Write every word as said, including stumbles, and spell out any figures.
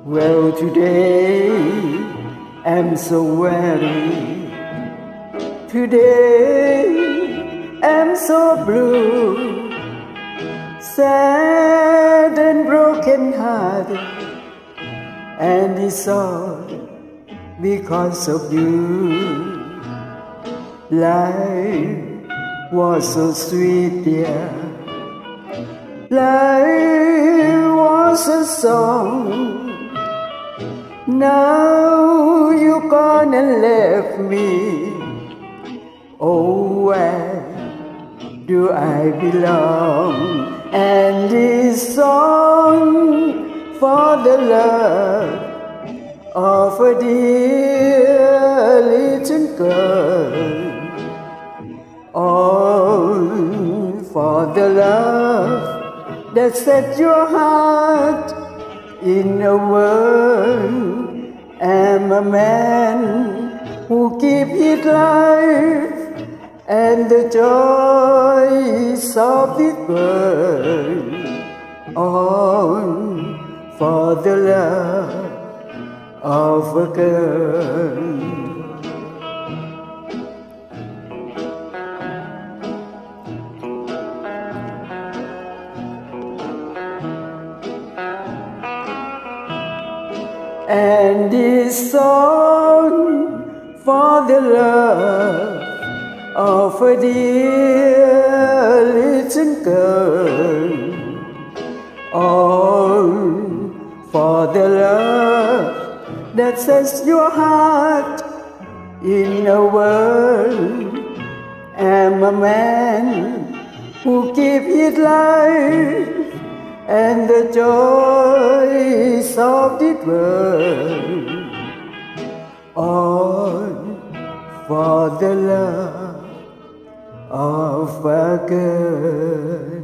Well, today I'm so weary. Today I'm so blue, sad and broken hearted, and it's all because of you. Life was so sweet, dear. Life was a song. Now you gone and left me. Oh, where do I belong? And this song for the love of a dear little girl. All for the love that set your heart in a world. I'm a man who keep his life and the joys of this world. All for the love of a girl. And this song for the love of a dear little girl. All for the love that sets your heart in a world. I'm a man who keep his life and the joys of the world. All for the love of a girl.